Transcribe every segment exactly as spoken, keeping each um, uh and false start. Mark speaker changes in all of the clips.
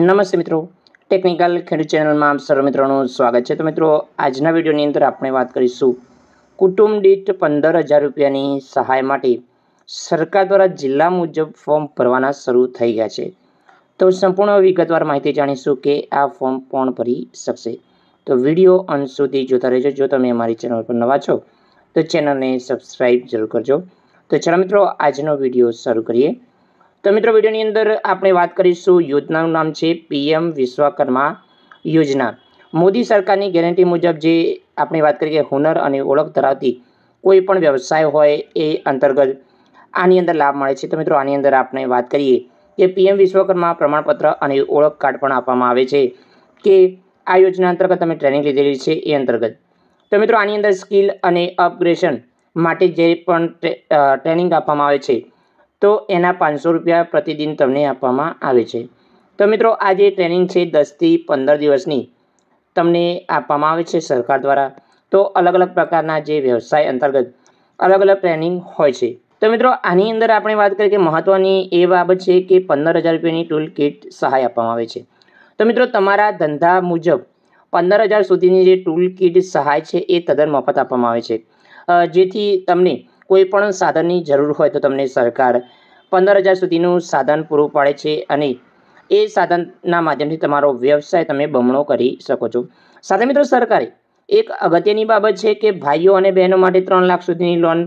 Speaker 1: નમસ્તે મિત્રો, ટેકનિકલ ખેડૂત ચેનલમાં આપ સર્વ મિત્રોનું સ્વાગત છે। તો મિત્રો, આજના વિડીયોની અંદર આપણે વાત કરીશું કુટુંબ દીઠ પંદર હજાર રૂપિયાની સહાય માટે સરકાર દ્વારા જિલ્લા મુજબ ફોર્મ ભરવાના શરૂ થઈ ગયા છે। તો સંપૂર્ણ વિગતવાર માહિતી જાણીશું કે આ ફોર્મ કોણ ભરી શકશે। તો વિડીયો અંત સુધી જોતા રહેજો। જો તમે અમારી ચેનલ પર નવા છો તો ચેનલને સબસ્ક્રાઈબ જરૂર કરજો। તો ચાલો મિત્રો, આજનો વિડીયો શરૂ કરીએ। તો મિત્રો, વિડીયોની અંદર આપણે વાત કરીશું યોજનાનું નામ છે પીએમ વિશ્વકર્મા યોજના। મોદી સરકારની ગેરંટી મુજબ જે આપણે વાત કરીએ કે હુનર અને ઓળખ ધરાવતી કોઈ પણ વ્યવસાય હોય એ અંતર્ગત આની અંદર લાભ મળે છે। તો મિત્રો, આની અંદર આપણે વાત કરીએ કે પીએમ વિશ્વકર્મા પ્રમાણપત્ર અને ઓળખ કાર્ડ પણ આપવામાં આવે છે કે આ યોજના અંતર્ગત તમે ટ્રેનિંગ લીધેલી છે એ અંતર્ગત। તો મિત્રો, આની અંદર સ્કિલ અને અપગ્રેડેશન માટે જે પણ ટ્રેનિંગ આપવામાં આવે છે તો એના પાંચસો રૂપિયા પ્રતિદિન તમને આપવામાં આવે છે। તો મિત્રો, આ જે ટ્રેનિંગ છે દસથી પંદર દિવસની તમને આપવામાં આવે છે સરકાર દ્વારા। તો અલગ અલગ પ્રકારના જે વ્યવસાય અંતર્ગત અલગ અલગ ટ્રેનિંગ હોય છે। તો મિત્રો, આની અંદર આપણે વાત કરીએ કે મહત્ત્વની એ બાબત છે કે પંદર હજાર રૂપિયાની ટૂલ કિટ સહાય આપવામાં આવે છે। તો મિત્રો, તમારા ધંધા મુજબ પંદર હજાર સુધીની જે ટૂલ કિટ સહાય છે એ તદ્દન મફત આપવામાં આવે છે, જેથી તમને કોઈ પણ સાધનની જરૂર હોય તો તમને સરકાર પંદર હજાર સુધીનું સાધન પૂરું પાડે છે અને એ સાધનના માધ્યમથી તમારો વ્યવસાય તમે બમણો કરી શકો છો। સાથે મિત્રો, સરકારે એક અગત્યની બાબત છે કે ભાઈઓ અને બહેનો માટે ત્રણ લાખ સુધીની લોન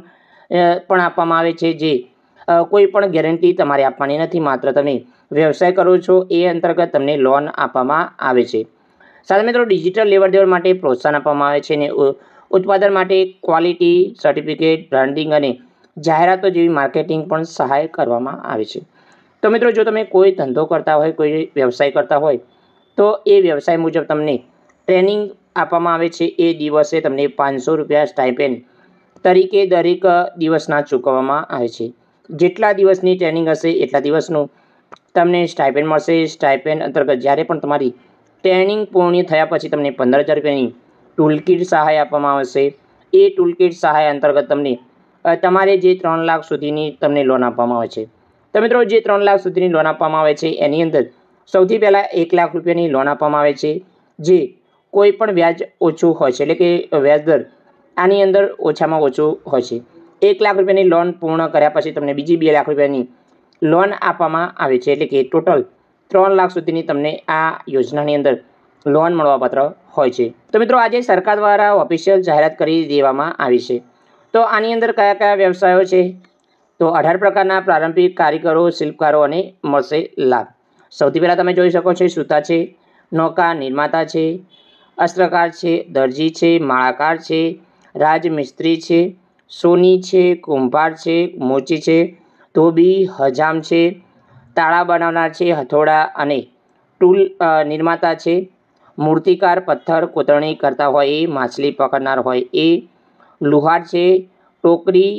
Speaker 1: પણ આપવામાં આવે છે, જે કોઈ પણ ગેરંટી તમારે આપવાની નથી, માત્ર તમે વ્યવસાય કરો છો એ અંતર્ગત તમને લોન આપવામાં આવે છે। સાથે મિત્રો, ડિજિટલ લેવડ દેવડ માટે પ્રોત્સાહન આપવામાં આવે છે અને ઉત્પાદન માટે ક્વોલિટી સર્ટિફિકેટ, બ્રાન્ડિંગ અને જાહેરાતો જેવી માર્કેટિંગ પણ સહાય કરવામાં આવે છે। તો મિત્રો, જો તમે કોઈ ધંધો કરતા હોય, કોઈ વ્યવસાય કરતા હોય તો એ વ્યવસાય મુજબ તમને ટ્રેનિંગ આપવામાં આવે છે। એ દિવસે તમને પાંચસો રૂપિયા સ્ટાઇપેન્ડ તરીકે દરેક દિવસના ચૂકવવામાં આવે છે। જેટલા દિવસની ટ્રેનિંગ હશે એટલા દિવસનું તમને સ્ટાઇપેન્ડ મળશે। સ્ટાઇપેન્ડ અંતર્ગત જ્યારે પણ તમારી ટ્રેનિંગ પૂર્ણ થયા પછી તમને પંદર હજાર રૂપિયાની ટૂલ કિટ સહાય આપવામાં આવશે। એ ટૂલ કિટ સહાય અંતર્ગત તમને તમારે જે ત્રણ લાખ સુધીની તમને લોન આપવામાં આવે છે। તો મિત્રો, જે ત્રણ લાખ સુધીની લોન આપવામાં આવે છે એની અંદર સૌથી પહેલાં એક લાખ રૂપિયાની લોન આપવામાં આવે છે, જે કોઈ પણ વ્યાજ ઓછું હોય છે, એટલે કે વ્યાજ દર આની અંદર ઓછામાં ઓછું હોય છે। એક લાખ રૂપિયાની લોન પૂર્ણ કર્યા પછી તમને બીજી બે લાખ રૂપિયાની લોન આપવામાં આવે છે, એટલે કે ટોટલ ત્રણ લાખ સુધીની તમને આ યોજનાની અંદર લોન મળવાપાત્ર હોય છે। તો મિત્રો, આજે સરકાર દ્વારા ઓફિશિયલ જાહેરાત કરી દેવામાં આવી છે। તો આની અંદર કયા કયા વ્યવસાયો છે? તો અઢાર પ્રકારના પ્રારંભિક કારીગરો, શિલ્પકારોને મળશે લાભ। સૌથી પહેલાં તમે જોઈ શકો છો સૂતા છે, નૌકા નિર્માતા છે, અસ્ત્રકાર છે, દરજી છે, માળાકાર છે, રાજમિસ્ત્રી છે, સોની છે, કુંભાર છે, મોચી છે, ધોબી, હજામ છે, તાળા બનાવનાર છે, હથોડા અને ટૂલ નિર્માતા છે, મૂર્તિકાર, પથ્થર કોતરણી કરતા હોય એ, માછલી પકડનાર હોય એ, લુહાર છે, ટોકરી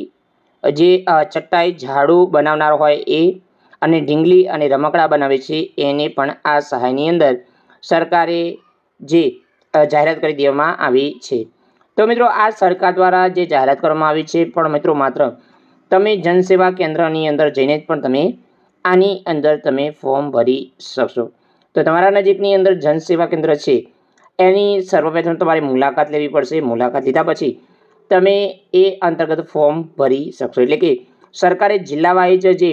Speaker 1: જે ચટાઈ ઝાડુ બનાવનાર હોય એ, અને ઢીંગલી અને રમકડા બનાવે છે એને પણ આ સહાયની અંદર સરકારે જે જાહેરાત કરી દેવામાં આવી છે। તો મિત્રો, આ સરકાર દ્વારા જે જાહેરાત કરવામાં આવી છે, પણ મિત્રો માત્ર તમે જનસેવા કેન્દ્રની અંદર જઈને જ પણ તમે આની અંદર તમે ફોર્મ ભરી શકશો। તો તમારા નજીકની અંદર જનસેવા કેન્દ્ર છે એની સર્વપ્રથમ તમારે મુલાકાત લેવી પડશે। મુલાકાત લીધા પછી તમે એ અંતર્ગત ફોર્મ ભરી શકશો, એટલે કે સરકારે જિલ્લા વાઇઝ જે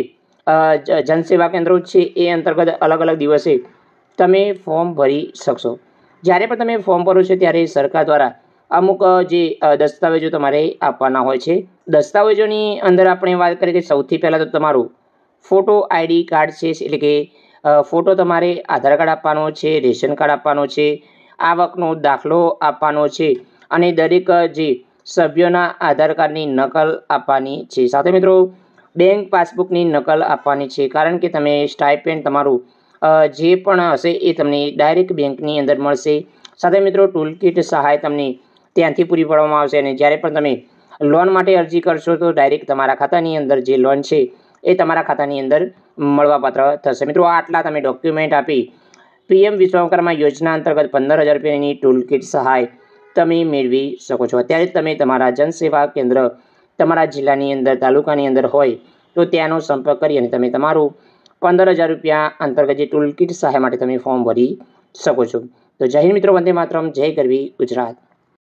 Speaker 1: જનસેવા કેન્દ્રો છે એ અંતર્ગત અલગ અલગ દિવસે તમે ફોર્મ ભરી શકશો। જ્યારે પણ તમે ફોર્મ ભરો છો ત્યારે સરકાર દ્વારા અમુક જે દસ્તાવેજો તમારે આપવાના હોય છે। દસ્તાવેજોની અંદર આપણે વાત કરીએ કે સૌથી પહેલાં તો તમારું ફોટો આઈડી કાર્ડ છે, એટલે કે ફોટો તમારે આધાર કાર્ડ આપવાનો છે, રેશન કાર્ડ આપવાનો છે, આવકનો દાખલો આપવાનો છે અને દરેક જે સભ્યોના આધાર કાર્ડની નકલ આપવાની છે। સાથે મિત્રો, બેંક પાસબુકની નકલ આપવાની છે, કારણ કે તમે સ્ટાઇપેન્ડ તમારું જે પણ હશે એ તમને ડાયરેક્ટ બેંકની અંદર મળશે। સાથે મિત્રો, ટૂલ કિટ સહાય તમને ત્યાંથી પૂરી પાડવામાં આવશે અને જ્યારે પણ તમે લોન માટે અરજી કરશો તો ડાયરેક્ટ તમારા ખાતાની અંદર જે લોન છે એ તમારા ખાતાની અંદર મળવાપાત્ર થશે। મિત્રો, આટલા તમે ડોક્યુમેન્ટ આપી પીએમ વિશ્વકર્મા યોજના અંતર્ગત પંદર હજાર રૂપિયાની ટૂલ કિટ સહાય તમે મેળવી શકો છો। અત્યારે જ તમે તમારા જનસેવા કેન્દ્ર તમારા જિલ્લાની અંદર, તાલુકાની અંદર હોય તો ત્યાંનો સંપર્ક કરી અને તમે તમારું પંદર હજાર રૂપિયા અંતર્ગત જે ટૂલ કિટ સહાય માટે તમે ફોર્મ ભરી શકો છો. તો જય હિન્દ મિત્રો, વંદે માતરમ, જય ગરવી ગુજરાત.